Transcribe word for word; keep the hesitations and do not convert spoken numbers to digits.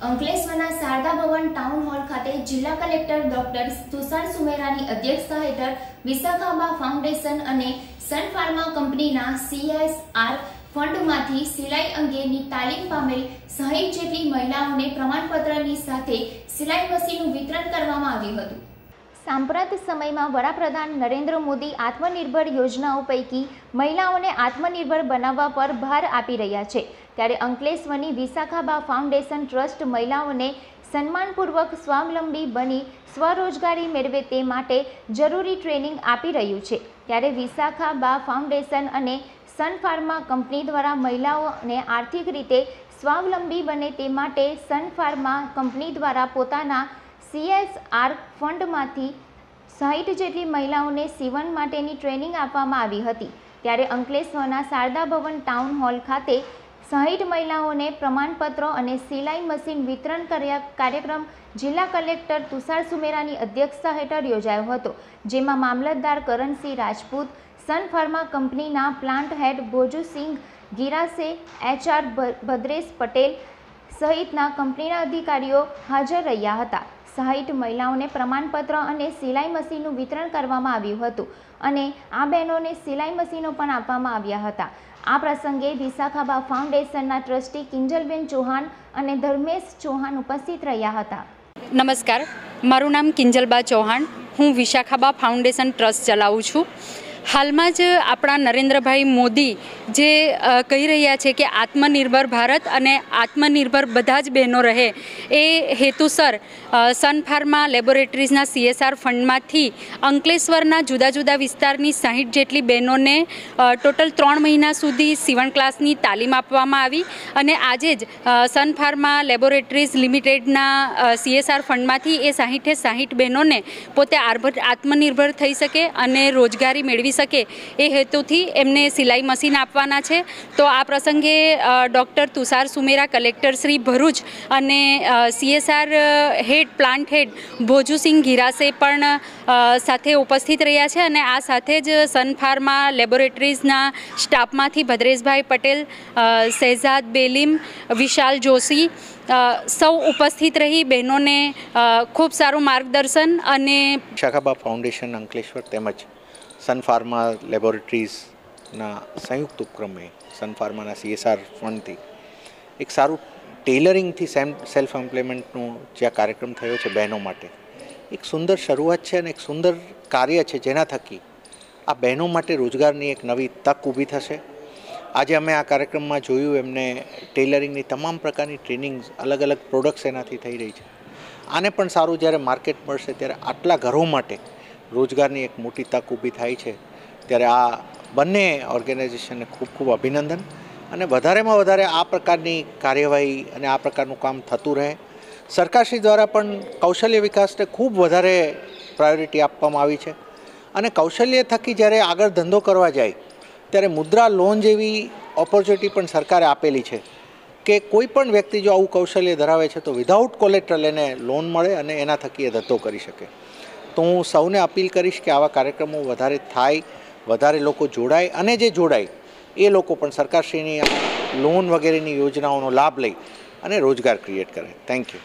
અંકલેશ્વરના શારદા ભવન town hall ખાતે જિલ્લા કલેક્ટર ડોક્ટર તુષાર સુમેરાની અધ્યક્ષતા હેઠળ વિશાખાબા ફાઉન્ડેશન અને સન ફાર્મા કંપનીના સીએસઆર ફંડમાંથી સિલાઈ અંગેની તાલીમ પામેલ સાહીઠ જેટલી મહિલાઓને પ્રમાણપત્રની સાથે સિલાઈ મશીનનું વિતરણ કરવામાં આવ્યું હતું। સાંપ્રત સમયમાં વડાપ્રધાન નરેન્દ્ર મોદી આત્મનિર્ભર યોજનાઓ પૈકી મહિલાઓને આત્મનિર્ભર બનાવવા પર ભાર આપી રહ્યા છે, ત્યારે અંકલેશ્વરની વિશાખાબા ફાઉન્ડેશન ટ્રસ્ટ મહિલાઓને સન્માનપૂર્વક સ્વાવલંબી બની સ્વરોજગારી મેળવે તે માટે જરૂરી ટ્રેનિંગ આપી રહ્યું છે। ત્યારે વિશાખાબા ફાઉન્ડેશન અને સન ફાર્મા કંપની દ્વારા મહિલાઓને આર્થિક રીતે સ્વાવલંબી બને તે માટે સન ફાર્મા કંપની દ્વારા પોતાના સીએસઆર ફંડમાંથી સાહીઠ જેટલી મહિલાઓને સીવણ માટેની ટ્રેનિંગ આપવામાં આવી હતી। ત્યારે અંકલેશ્વરના શારદા ભવન ટાઉન હોલ ખાતે સાહીઠ મહિલાઓને પ્રમાણપત્રો અને સિલાઈ મશીન વિતરણ કાર્યક્રમ જિલ્લા કલેક્ટર તુષાર સુમેરાની અધ્યક્ષતા હેઠળ યોજાયો હતો, જેમાં મામલતદાર કરણસિંહ રાજપૂત, સન ફાર્મા કંપનીના plant head Bhojusinh Girase, HR Bhadresh Patel સહિતના કંપનીના અધિકારીઓ હાજર રહ્યા હતા। સાહીઠ મહિલાઓને પ્રમાણપત્ર અને સિલાઈ મશીનનું વિતરણ કરવામાં આવ્યું હતું અને આ બહેનોને સિલાઈ મશીનો પણ આપવામાં આવ્યા હતા। આ પ્રસંગે વિશાખાબા ફાઉન્ડેશનના ટ્રસ્ટી કિંજલબેન ચૌહાણ અને ધર્મેશ ચૌહાણ ઉપસ્થિત રહ્યા હતા। નમસ્કાર, મારું નામ કિંજલબા ચૌહાણ, હું વિશાખાબા ફાઉન્ડેશન ટ્રસ્ટ ચલાવું છું। હાલમાં જ આપણા નરેન્દ્રભાઈ મોદી જે કહી રહ્યા છે કે આત્મનિર્ભર ભારત અને આત્મનિર્ભર બધા જ બહેનો રહે એ હેતુસર સન ફાર્મા લેબોરેટરીઝના સીએસઆર ફંડમાંથી અંકલેશ્વરના જુદા જુદા વિસ્તારની સાહીઠ જેટલી બહેનોને ટોટલ ત્રણ મહિના સુધી સીવણ ક્લાસની તાલીમ આપવામાં આવી અને આજે જ સન ફાર્મા લેબોરેટરીઝ લિમિટેડના સીએસઆર ફંડમાંથી એ સાહીઠે સાહીઠ બહેનોને પોતે આત્મનિર્ભર થઈ શકે અને રોજગારી મેળવી શકે એ હેતુથી એમને સિલાઈ મશીન આપવાના છે। તો આ પ્રસંગે ડૉક્ટર તુષાર સુમેરા, કલેક્ટર શ્રી ભરૂચ અને સીએસઆર હેડ પ્લાન્ટ હેડ ભોજુસિંહ ગિરાસે પણ સાથે ઉપસ્થિત રહ્યા છે અને આ સાથે જ સન ફાર્મા લેબોરેટરીઝના સ્ટાફમાંથી ભદ્રેશભાઈ પટેલ, શહેજાદ બેલીમ, વિશાલ જોશી સૌ ઉપસ્થિત રહી બહેનોને ખૂબ સારું માર્ગદર્શન અને વિશાખાબા ફાઉન્ડેશન અંકલેશ્વર તેમજ સન ફાર્મા લેબોરેટરીઝના સંયુક્ત ઉપક્રમે સન ફાર્માના સીએસઆર ફંડથી એક સારું ટેલરિંગથી સેલ્ફ એમ્પ્લોયમેન્ટનો જે આ કાર્યક્રમ થયો છે બહેનો માટે, એક સુંદર શરૂઆત છે અને એક સુંદર કાર્ય છે જેના થકી આ બહેનો માટે રોજગારની એક નવી તક ઊભી થશે। આજે અમે આ કાર્યક્રમમાં જોયું એમને ટેલરિંગની તમામ પ્રકારની ટ્રેનિંગ, અલગ અલગ પ્રોડક્ટ્સ એનાથી થઈ રહી છે। આને પણ સારું જ્યારે માર્કેટ મળશે ત્યારે આટલા ઘરો માટે રોજગારની એક મોટી તક ઊભી થાય છે, ત્યારે આ બંને ઓર્ગેનાઇઝેશનને ખૂબ ખૂબ અભિનંદન અને વધારેમાં વધારે આ પ્રકારની કાર્યવાહી અને આ પ્રકારનું કામ થતું રહે। સરકારશ્રી દ્વારા પણ કૌશલ્ય વિકાસને ખૂબ વધારે પ્રાયોરિટી આપવામાં આવી છે અને કૌશલ્ય થકી જ્યારે આગળ ધંધો કરવા જાય ત્યારે મુદ્રા લોન જેવી ઓપોર્ચ્યુનિટી પણ સરકારે આપેલી છે કે કોઈ પણ વ્યક્તિ જો આવું કૌશલ્ય ધરાવે છે તો વિધાઉટ કોલેટ્રલ એને લોન મળે અને એના થકી એ ધંધો કરી શકે। તો હું સૌને અપીલ કરીશ કે આવા કાર્યક્રમો વધારે થાય, વધારે લોકો જોડાય અને જે જોડાય એ લોકો પણ સરકારશ્રીની લોન વગેરેની યોજનાઓનો લાભ લઈ અને રોજગાર ક્રિએટ કરે। Thank you.